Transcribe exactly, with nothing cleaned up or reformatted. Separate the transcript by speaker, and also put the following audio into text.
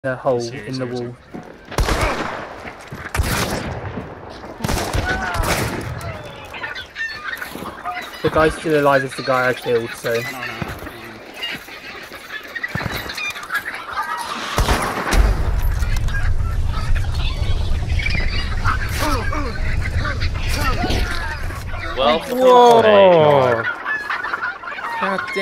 Speaker 1: a hole in the wall. The guy still alive is the guy I killed, so...
Speaker 2: Well,
Speaker 1: Whoa!
Speaker 2: oh my God.
Speaker 1: God damn.